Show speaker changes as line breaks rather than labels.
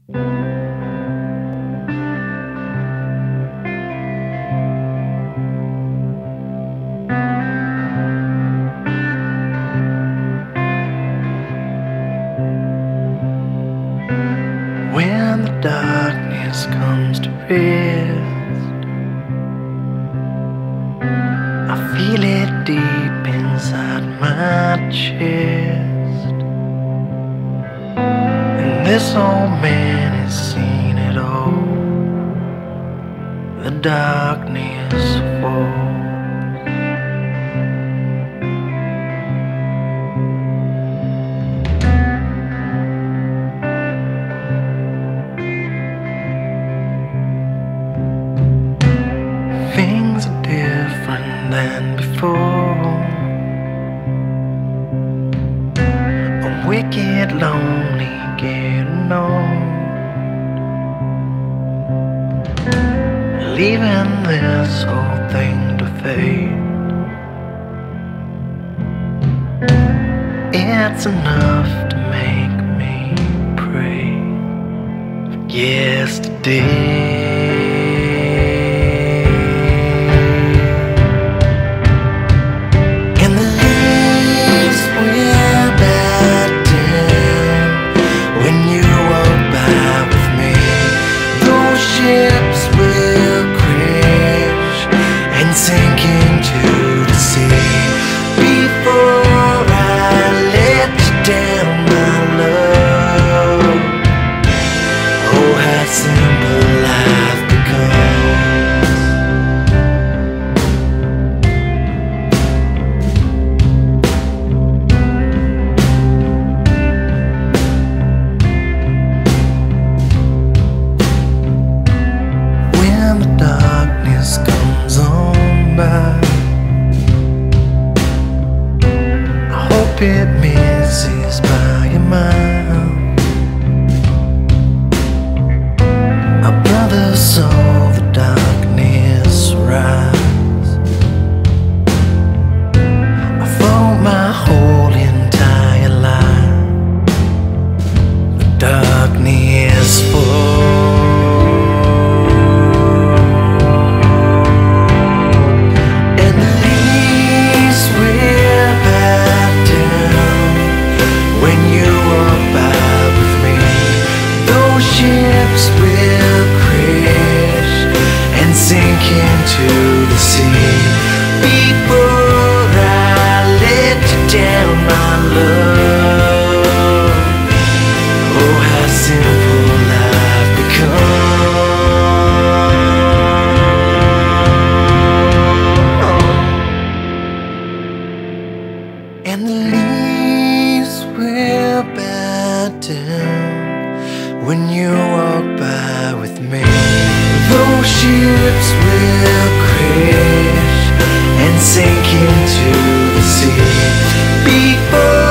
When the darkness comes to rest, I feel it deep inside my chest. And this old man has seen it all. The darkness falls. Things are different than before. I'm wicked lonely, getting old, leaving this whole thing to fade. It's enough to make me pray for yesterday. It misses by a mile. Our brother saw the darkness rise. I fought my whole entire life. The darkness falls. Into the sea. Before I let you down, my love. Oh, how simple life becomes. And the leaves will bow down when you walk by with me. Those ships will crash and sink into the sea before